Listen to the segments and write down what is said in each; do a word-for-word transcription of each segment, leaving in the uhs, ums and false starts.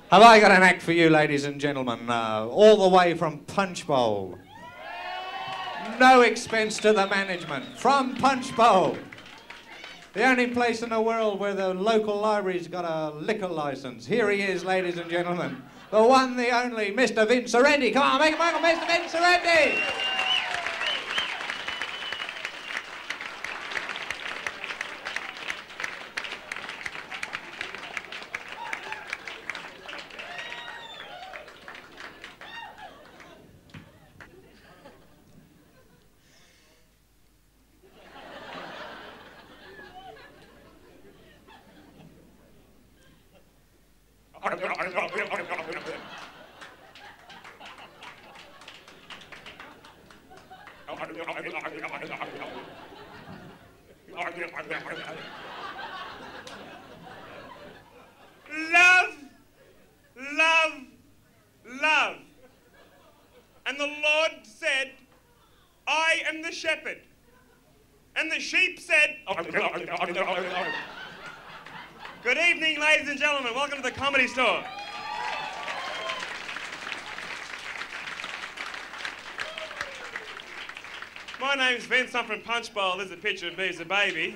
Have I got an act for you, ladies and gentlemen, uh, all the way from Punch Bowl. No expense to the management, from Punch Bowl. The only place in the world where the local library's got a liquor license. Here he is, ladies and gentlemen, the one, the only, Mister Vince Sorrenti. Come on, make a welcome, Mister Vince Sorrenti. Love, love, love. And the Lord said, I am the shepherd. And the sheep said, good evening, ladies and gentlemen. Welcome to the Comedy Store. My name's Vince. I'm from Punch Bowl. There's a picture of me as a baby.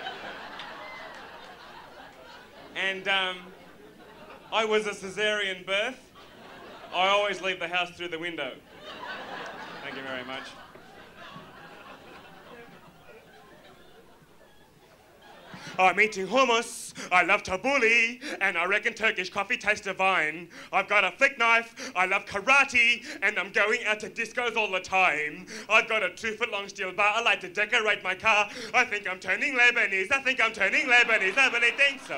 And um, I was a caesarean birth. I always leave the house through the window. Thank you very much. I'm eating hummus, I love tabbouleh, and I reckon Turkish coffee tastes divine. I've got a flick knife, I love karate, and I'm going out to discos all the time. I've got a two-foot-long steel bar, I like to decorate my car. I think I'm turning Lebanese, I think I'm turning Lebanese, I really think so.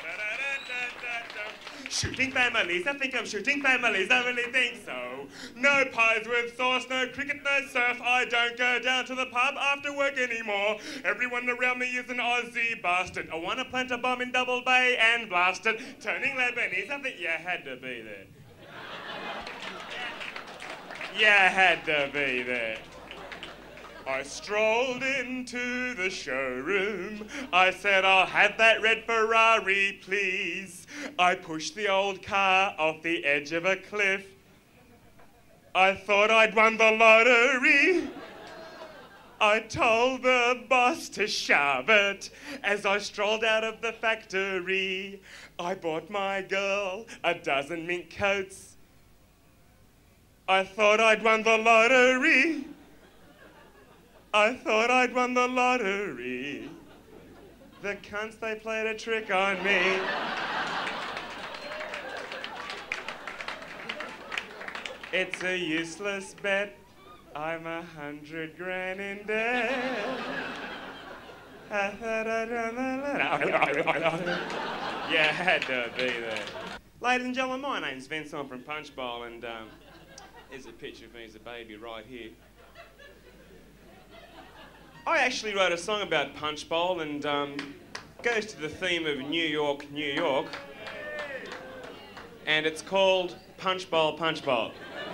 Shooting families, I think I'm shooting families, I really think so. No pies with sauce, no cricket, no surf. I don't go down to the pub after work anymore. Everyone around me is an Aussie bastard. I want to plant a bomb in Double Bay and blast it. Turning Lebanese, I think you had to be there. You had to be there. I strolled into the showroom. I said, I'll have that red Ferrari, please. I pushed the old car off the edge of a cliff. I thought I'd won the lottery. I told the boss to shove it as I strolled out of the factory. I bought my girl a dozen mink coats. I thought I'd won the lottery. I thought I'd won the lottery. The cunts, they played a trick on me. It's a useless bet. I'm a hundred grand in debt. Yeah, had to be there. Ladies and gentlemen, my name's Vince. I'm from Punch Bowl, and um, here's a picture of me as a baby right here. I actually wrote a song about Punch Bowl, and um, goes to the theme of New York, New York. And it's called Punch Bowl, Punch Bowl.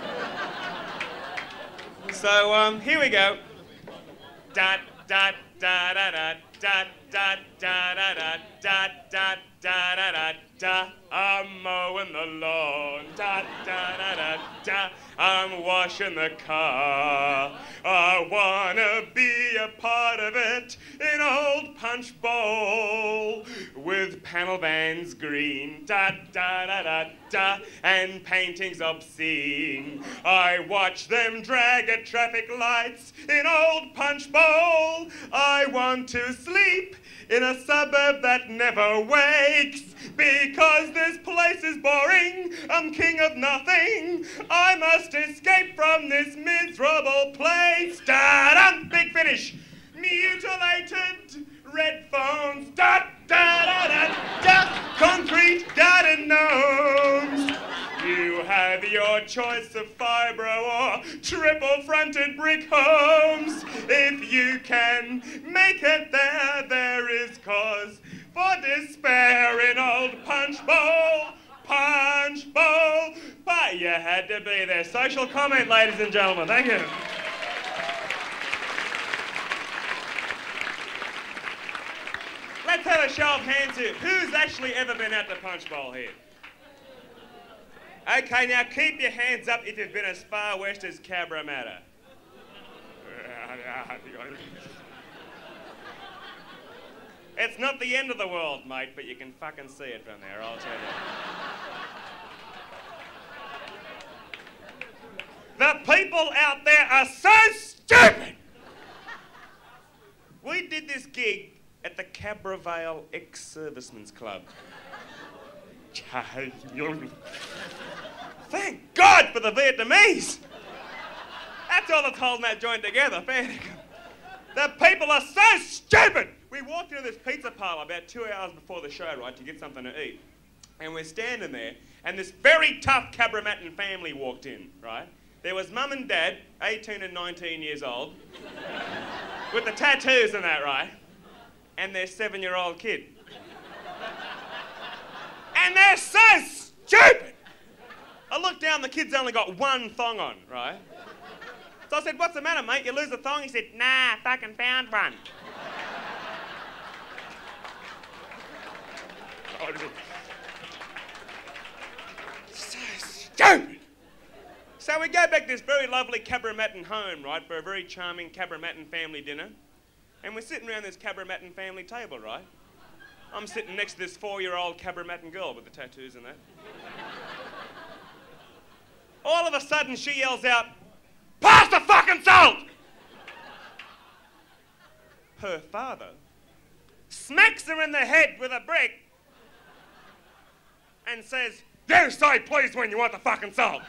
So um, here we go. Dot, dot, da, da, da, dot, dot, da, da, da, dot, dot, da, da, da, da. I'm mowing the lawn. Dot, da, da, da, da. I'm washing the car. I wanna be a part of it in old Punch Bowl with panel vans green, da da da da da, and paintings obscene. I watch them drag at traffic lights in old Punch Bowl. I want to sleep in a suburb that never wakes because this place is boring. I'm king of nothing. I must escape from this miserable place. Da-dum, big finish. Mutilated red phones. Da da da da da. Concrete garden gnomes. You have your choice of fibro or triple-fronted brick homes. If you can make it there, there is cause for despair in old Punch Bowl. Punch Bowl. But you had to be there. Social comment, ladies and gentlemen. Thank you. Let's have a show of hands here. Who's actually ever been at the Punch Bowl here? Okay, now keep your hands up if you've been as far west as Cabramatta. It's not the end of the world, mate, but you can fucking see it from there, I'll tell you. The people out there are so stupid! We did this gig at the Cabra Vale Ex-Servicemen's Club. Thank God for the Vietnamese! That's all that's holding that joint together. The people are so stupid! We walked into this pizza parlour about two hours before the show, right, to get something to eat. And we're standing there, and this very tough Cabramatta family walked in, right? There was mum and dad, eighteen and nineteen years old, with the tattoos and that, right? And their seven-year-old kid. And they're so stupid! I looked down, the kid's only got one thong on, right? So I said, what's the matter, mate? You lose a thong? He said, nah, fucking found one. So stupid! So we go back to this very lovely Cabramatta home, right, for a very charming Cabramatta family dinner. And we're sitting around this Cabramatta family table, right? I'm sitting next to this four-year-old Cabramatta girl with the tattoos and that. All of a sudden, she yells out, pass the fucking salt! Her father smacks her in the head with a brick and says, you say please when you want the fucking salt.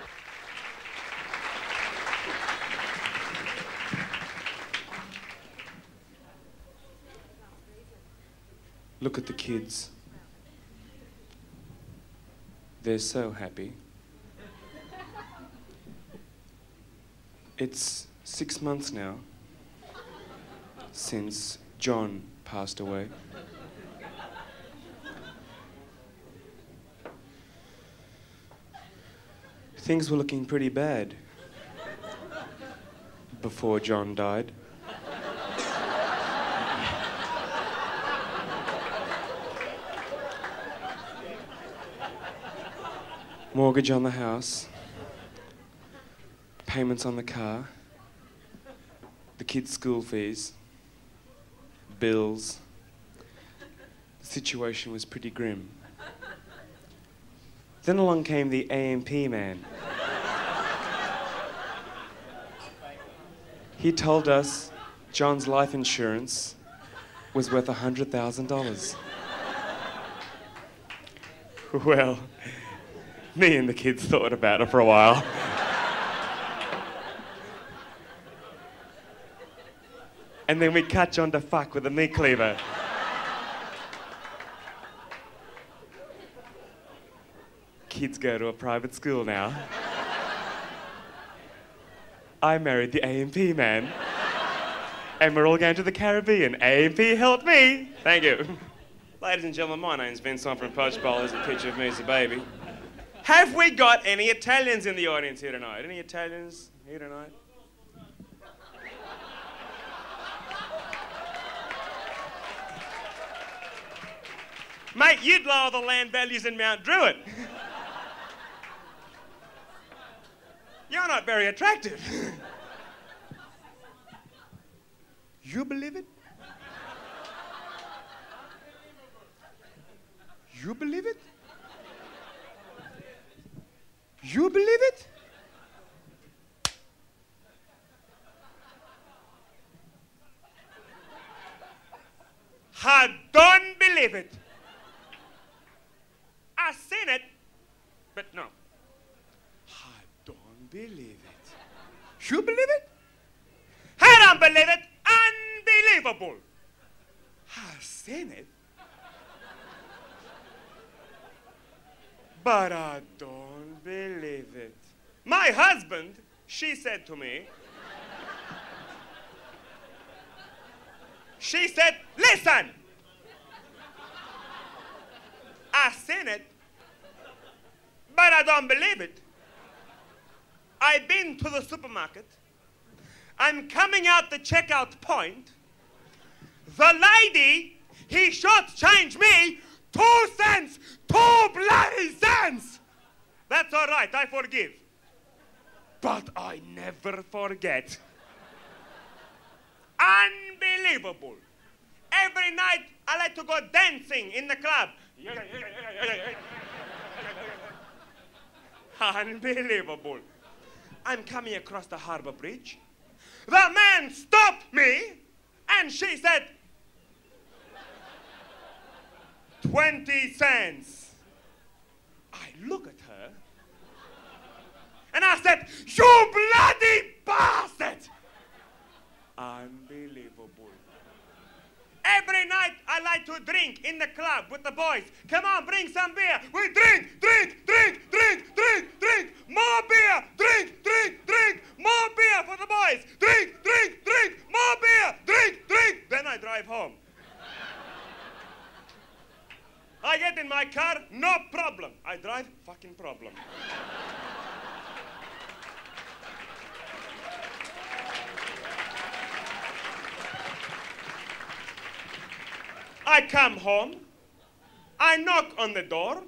Look at the kids. They're so happy. It's six months now since John passed away. Things were looking pretty bad before John died. Mortgage on the house, payments on the car, the kids' school fees, bills. The situation was pretty grim. Then along came the A M P man. He told us John's life insurance was worth one hundred thousand dollars. Well, me and the kids thought about it for a while. And then we cut John to fuck with a meat cleaver. Kids go to a private school now. I married the A M P man. And we're all going to the Caribbean. A M P helped me. Thank you. Ladies and gentlemen, my name's Vincent from Poach Bowl. There's a picture of me as a baby. Have we got any Italians in the audience here tonight? Any Italians here tonight? Mate, you'd lower the land values in Mount Druitt. You're not very attractive. You believe it? You believe it? You believe it? I don't believe it. I seen it, but no. I don't believe it. You believe it? I don't believe it. Unbelievable. I seen it, but I don't believe it. My husband, she said to me, she said, listen, I seen it, but I don't believe it. I've been to the supermarket. I'm coming out the checkout point. The lady, he shortchanged me two cents, two bloody cents. That right, I forgive. But I never forget. Unbelievable. Every night I like to go dancing in the club. Unbelievable. I'm coming across the harbor bridge. The man stopped me and she said, twenty cents. I look at her and I said, you bloody bastard! Unbelievable. Every night I like to drink in the club with the boys. Come on, bring some beer. We drink, drink, drink, drink, drink, drink. More beer, drink, drink, drink. More beer for the boys. Drink, drink, drink. More beer, drink, drink. Then I drive home. I get in my car, no problem. I drive, fucking problem. I come home, I knock on the door.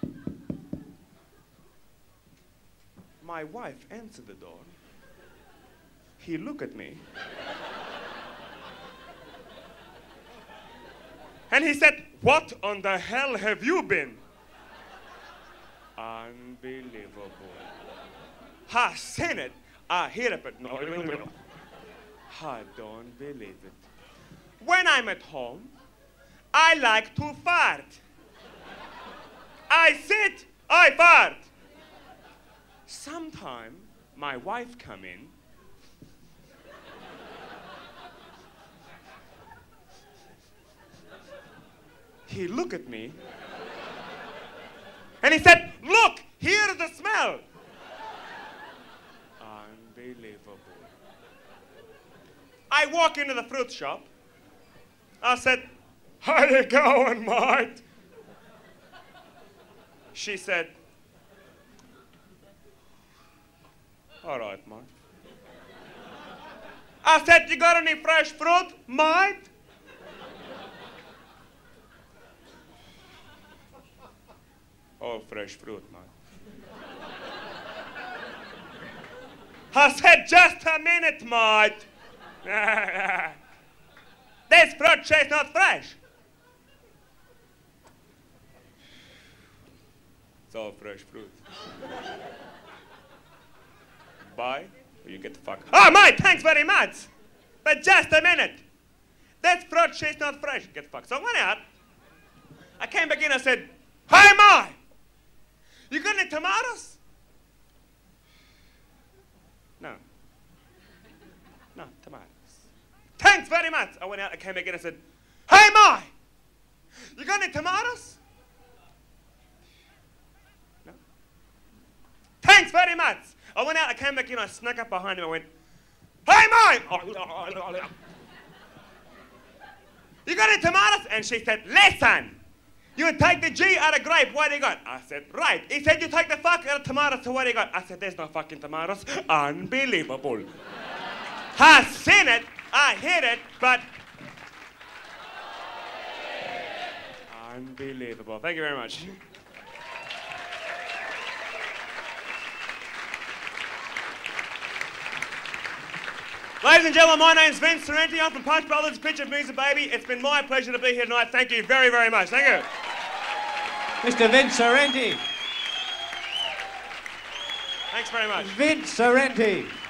My wife answered the door. He looked at me. And he said, what on the hell have you been? Unbelievable. I seen it. I hear it, but no, I don't believe it. When I'm at home, I like to fart. I sit, I fart. Sometime my wife come in. He look at me and he said, look, here's the smell. Unbelievable. I walk into the fruit shop. I said, how you going, mate? She said, all right, mate. I said, you got any fresh fruit, mate? Oh, fresh fruit, mate. I said, just a minute, mate. This fruit is not fresh. It's all fresh fruit. Buy or you get the fuck. Oh, mate, thanks very much. But just a minute. This fruit is not fresh. Get the fuck. So I went out. I came back in and said, hey, mate, you got any tomatoes? No. No, tomatoes. Thanks very much. I went out, I came back in and said, hey, mate, you got any tomatoes? No. Thanks very much. I went out, I came back in, I snuck up behind him, I went, hey, mate! You got any tomatoes? And she said, listen, you take the G out of grape, what do you got? I said, right. He said, you take the fuck out of tomatoes, so what do you got? I said, there's no fucking tomatoes. Unbelievable. I seen it, I hit it, but... Unbelievable. Thank you very much. Ladies and gentlemen, my name's Vince Sorrenti. I'm from Punch Brothers, Pitch of Music Baby. It's been my pleasure to be here tonight. Thank you very, very much. Thank you. Mister Vince Sorrenti. Thanks very much. Vince Sorrenti.